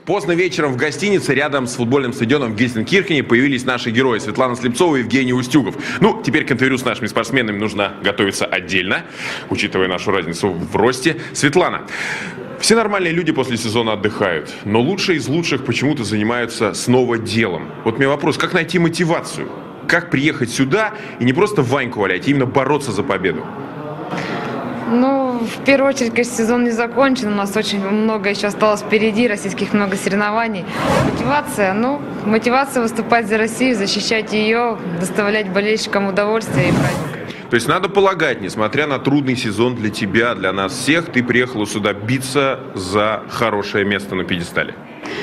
Поздно вечером в гостинице рядом с футбольным стадионом в Гельсенкирхене появились наши герои Светлана Слепцова и Евгений Устюгов. Ну, теперь к интервью с нашими спортсменами нужно готовиться отдельно, учитывая нашу разницу в росте. Светлана, все нормальные люди после сезона отдыхают, но лучшие из лучших почему-то занимаются снова делом. Вот у меня вопрос, как найти мотивацию? Как приехать сюда и не просто Ваньку валять, а именно бороться за победу? Ну, в первую очередь, конечно, сезон не закончен, у нас очень много еще осталось впереди, российских много соревнований. Мотивация выступать за Россию, защищать ее, доставлять болельщикам удовольствие и праздник. То есть надо полагать, несмотря на трудный сезон для тебя, для нас всех, ты приехала сюда биться за хорошее место на пьедестале.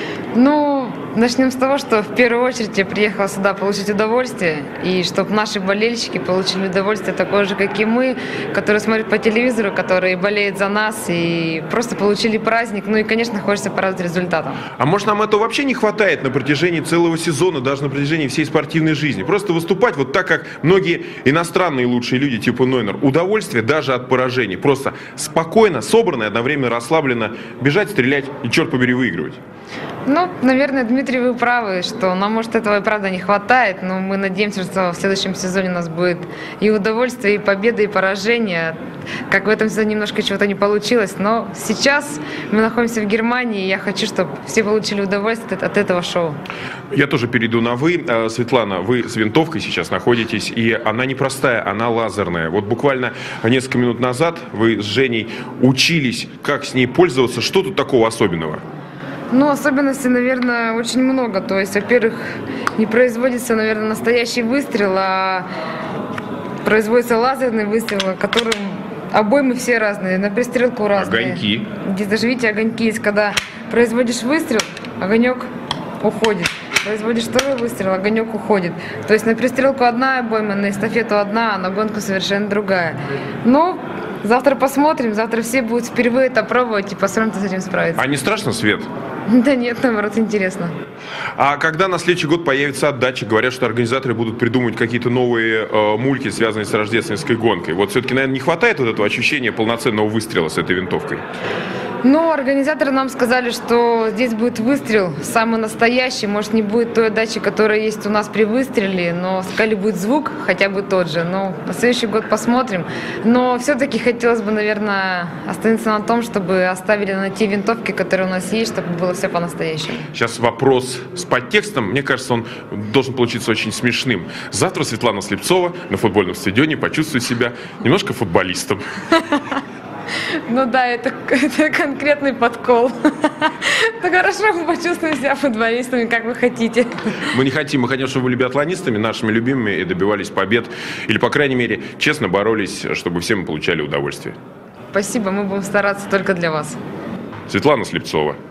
Ну, начнем с того, что в первую очередь я приехала сюда получить удовольствие, и чтобы наши болельщики получили удовольствие такое же, как и мы, которые смотрят по телевизору, которые болеют за нас, и просто получили праздник. Ну и, конечно, хочется порадовать результатом. А может, нам этого вообще не хватает на протяжении целого сезона, даже на протяжении всей спортивной жизни? Просто выступать вот так, как многие иностранные лучшие люди, типа Нойнер. Удовольствие даже от поражений. Просто спокойно, собранно и одновременно расслабленно бежать, стрелять и, черт побери, выигрывать. Ну, наверное, Дмитрий, вы правы, что нам, может, этого и правда не хватает, но мы надеемся, что в следующем сезоне у нас будет и удовольствие, и победа, и поражение. Как в этом сезоне немножко чего-то не получилось, но сейчас мы находимся в Германии, и я хочу, чтобы все получили удовольствие от этого шоу. Я тоже перейду на «вы». Светлана, вы с винтовкой сейчас находитесь, и она непростая, она лазерная. Вот буквально несколько минут назад вы с Женей учились, как с ней пользоваться. Что тут такого особенного? Ну, особенностей, наверное, очень много. То есть, во-первых, не производится, наверное, настоящий выстрел, а производится лазерный выстрел, которым обоймы все разные, на пристрелку разные. Огоньки. Здесь даже, видите, огоньки есть. Когда производишь выстрел, огонек уходит. Производишь второй выстрел, огонек уходит. То есть на пристрелку одна обойма, на эстафету одна, а на гонку совершенно другая. Но завтра посмотрим, завтра все будут впервые это пробовать и посмотрим, кто с этим справится. А не страшно, Свет? Да нет, наоборот, интересно. А когда на следующий год появится отдача, говорят, что организаторы будут придумывать какие-то новые мульки, связанные с рождественской гонкой. Вот все-таки, наверное, не хватает вот этого ощущения полноценного выстрела с этой винтовкой? Ну, организаторы нам сказали, что здесь будет выстрел самый настоящий. Может, не будет той отдачи, которая есть у нас при выстреле, но сказали, будет звук хотя бы тот же. Но на следующий год посмотрим. Но все-таки хотелось бы, наверное, остановиться на том, чтобы оставили на те винтовки, которые у нас есть, чтобы было все по-настоящему. Сейчас вопрос с подтекстом. Мне кажется, он должен получиться очень смешным. Завтра Светлана Слепцова на футбольном стадионе почувствует себя немножко футболистом. Ну да, это конкретный подкол. Ну хорошо, мы почувствуем себя футболистами, как вы хотите. Мы не хотим, мы хотим, чтобы вы были биатлонистами, нашими любимыми, и добивались побед. Или, по крайней мере, честно боролись, чтобы все мы получали удовольствие. Спасибо, мы будем стараться только для вас. Светлана Слепцова.